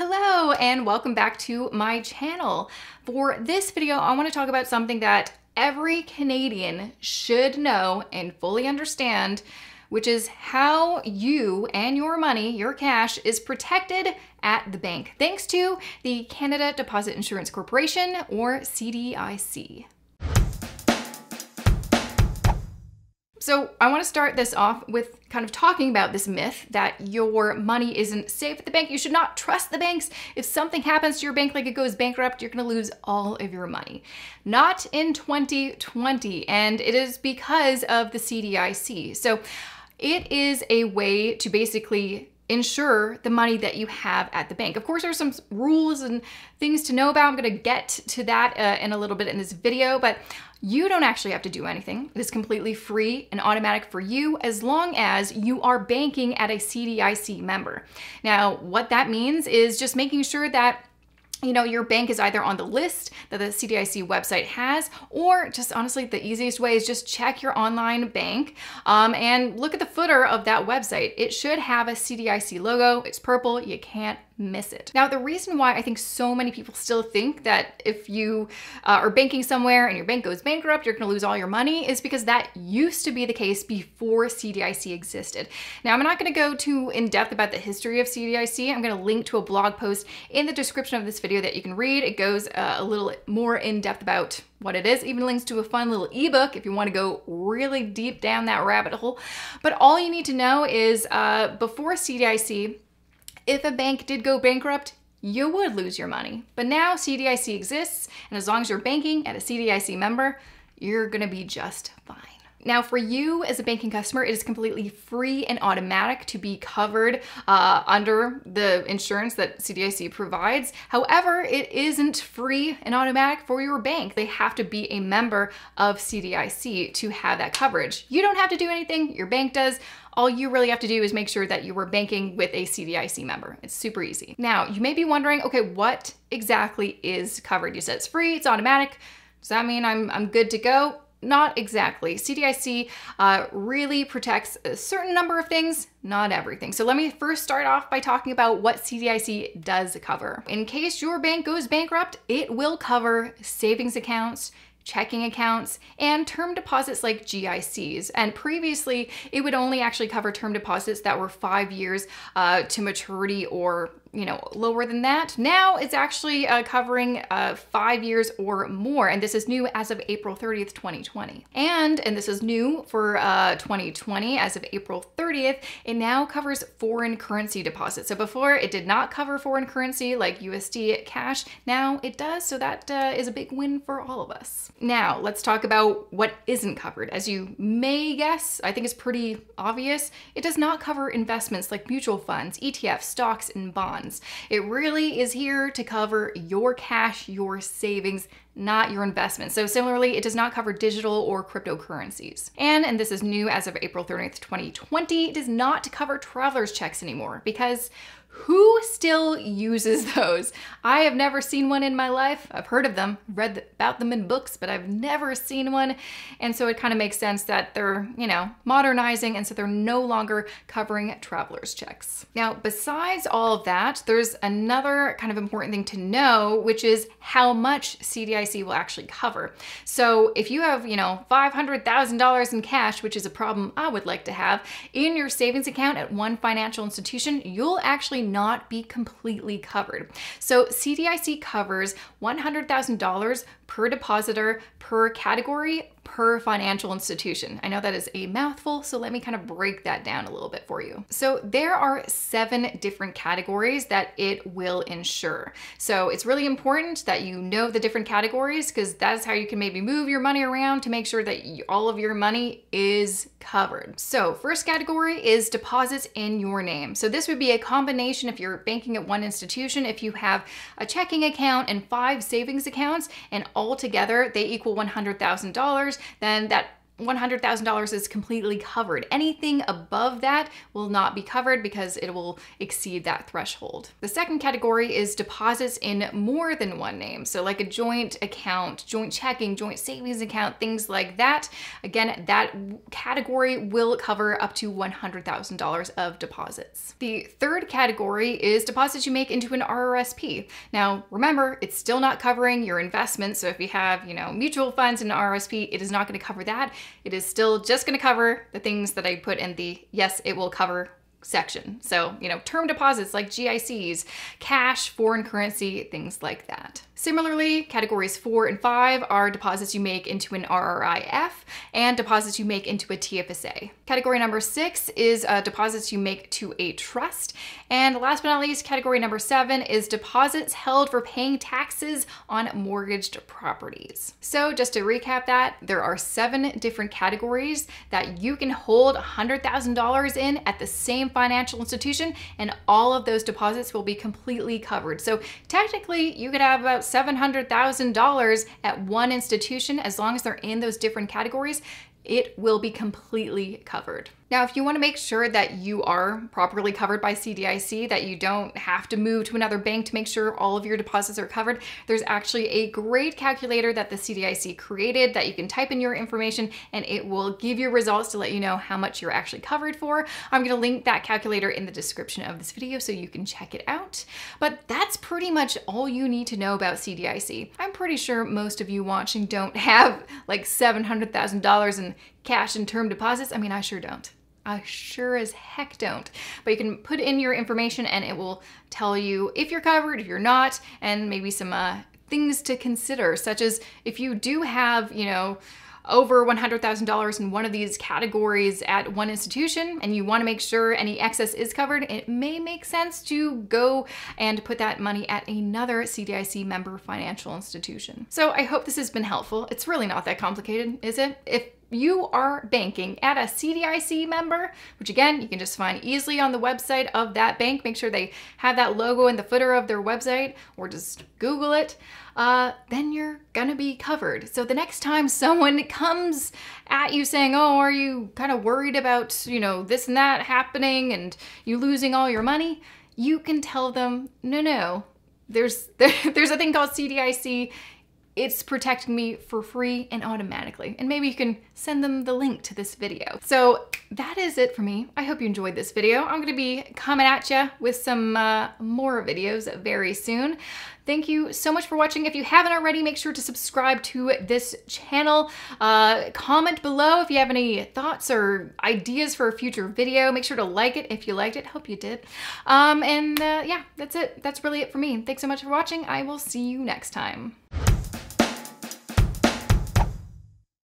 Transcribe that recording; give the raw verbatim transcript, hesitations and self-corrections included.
Hello and welcome back to my channel. For this video, I want to talk about something that every Canadian should know and fully understand, which is how you and your money, your cash, is protected at the bank, thanks to the Canada Deposit Insurance Corporation, or C D I C. So I want to start this off with kind of talking about this myth that your money isn't safe at the bank. You should not trust the banks. If something happens to your bank, like it goes bankrupt, you're going to lose all of your money. Not in twenty twenty, and it is because of the C D I C. So it is a way to basically insure the money that you have at the bank. Of course, there's some rules and things to know about. I'm going to get to that uh, in a little bit in this video, but you don't actually have to do anything. It is completely free and automatic for you as long as you are banking at a C D I C member. Now, what that means is just making sure that you know, your bank is either on the list that the C D I C website has, or just honestly, the easiest way is just check your online bank um, and look at the footer of that website. It should have a C D I C logo. It's purple. You can't miss it. Now, the reason why I think so many people still think that if you uh, are banking somewhere and your bank goes bankrupt, you're going to lose all your money is because that used to be the case before C D I C existed. Now, I'm not going to go too in depth about the history of C D I C. I'm going to link to a blog post in the description of this video that you can read. It goes uh, a little more in depth about what it is, even links to a fun little ebook if you want to go really deep down that rabbit hole. But all you need to know is uh, before C D I C, if a bank did go bankrupt, you would lose your money. But now C D I C exists, and as long as you're banking at a C D I C member, you're gonna be just fine. Now, for you as a banking customer, it is completely free and automatic to be covered uh, under the insurance that C D I C provides. However, it isn't free and automatic for your bank. They have to be a member of C D I C to have that coverage. You don't have to do anything, your bank does. All you really have to do is make sure that you are banking with a C D I C member. It's super easy. Now, you may be wondering, okay, what exactly is covered? You said it's free, it's automatic. Does that mean I'm, I'm good to go? Not exactly. C D I C uh, really protects a certain number of things, not everything. So let me first start off by talking about what C D I C does cover. In case your bank goes bankrupt, it will cover savings accounts, checking accounts, and term deposits like G I Cs. And previously, it would only actually cover term deposits that were five years uh, to maturity or you know, lower than that. Now it's actually uh, covering uh, five years or more. And this is new as of April thirtieth, twenty twenty. And, and this is new for uh, twenty twenty, as of April thirtieth, it now covers foreign currency deposits. So before it did not cover foreign currency like U S D cash, now it does. So that uh, is a big win for all of us. Now let's talk about what isn't covered. As you may guess, I think it's pretty obvious, it does not cover investments like mutual funds, E T Fs, stocks, and bonds. It really is here to cover your cash, your savings, not your investments. So similarly, it does not cover digital or cryptocurrencies. And, and this is new as of April thirtieth, twenty twenty, it does not cover traveler's checks anymore, because who still uses those? I have never seen one in my life. I've heard of them, read about them in books, but I've never seen one. And so it kind of makes sense that they're, you know, modernizing, and so they're no longer covering traveler's checks. Now, besides all of that, there's another kind of important thing to know, which is how much C D I C will actually cover. So if you have, you know, five hundred thousand dollars in cash, which is a problem I would like to have, in your savings account at one financial institution, you'll actually not be completely covered. So C D I C covers one hundred thousand dollars per depositor, per category, per financial institution. I know that is a mouthful, so let me kind of break that down a little bit for you. So there are seven different categories that it will insure. So it's really important that you know the different categories, because that's how you can maybe move your money around to make sure that you, all of your money is covered. So first category is deposits in your name. So this would be a combination if you're banking at one institution, if you have a checking account and five savings accounts, and all together they equal one hundred thousand dollars, then that one hundred thousand dollars is completely covered. Anything above that will not be covered because it will exceed that threshold. The second category is deposits in more than one name. So like a joint account, joint checking, joint savings account, things like that. Again, that category will cover up to one hundred thousand dollars of deposits. The third category is deposits you make into an R R S P. Now, remember, it's still not covering your investments. So if you have, you know, mutual funds in an R R S P, it is not going to cover that. It is still just going to cover the things that I put in the yes, it will cover section. So, you know, term deposits like G I Cs, cash, foreign currency, things like that. Similarly, categories four and five are deposits you make into an R R I F and deposits you make into a T F S A. Category number six is uh, deposits you make to a trust. And last but not least, category number seven is deposits held for paying taxes on mortgaged properties. So just to recap that, there are seven different categories that you can hold one hundred thousand dollars in at the same financial institution, and all of those deposits will be completely covered. So technically, you could have about seven hundred thousand dollars at one institution. As long as they're in those different categories, it will be completely covered. Now, if you want to make sure that you are properly covered by C D I C, that you don't have to move to another bank to make sure all of your deposits are covered, there's actually a great calculator that the C D I C created that you can type in your information and it will give you results to let you know how much you're actually covered for. I'm going to link that calculator in the description of this video so you can check it out. But that's pretty much all you need to know about C D I C. I'm pretty sure most of you watching don't have like seven hundred thousand dollars in cash and term deposits. I mean, I sure don't. I sure as heck don't. But you can put in your information and it will tell you if you're covered, if you're not, and maybe some uh, things to consider, such as if you do have, you know, over one hundred thousand dollars in one of these categories at one institution and you want to make sure any excess is covered, it may make sense to go and put that money at another C D I C member financial institution. So I hope this has been helpful. It's really not that complicated, is it? If you are banking at a C D I C member, which again, you can just find easily on the website of that bank, make sure they have that logo in the footer of their website or just Google it, uh, then you're gonna be covered. So the next time someone comes at you saying, oh, are you kind of worried about, you know, this and that happening and you losing all your money, you can tell them, no, no, there's, there, there's a thing called C D I C. It's protecting me for free and automatically. And maybe you can send them the link to this video. So that is it for me. I hope you enjoyed this video. I'm gonna be coming at you with some uh, more videos very soon. Thank you so much for watching. If you haven't already, make sure to subscribe to this channel. Uh, comment below if you have any thoughts or ideas for a future video. Make sure to like it if you liked it. Hope you did. Um, and uh, yeah, that's it. That's really it for me. Thanks so much for watching. I will see you next time.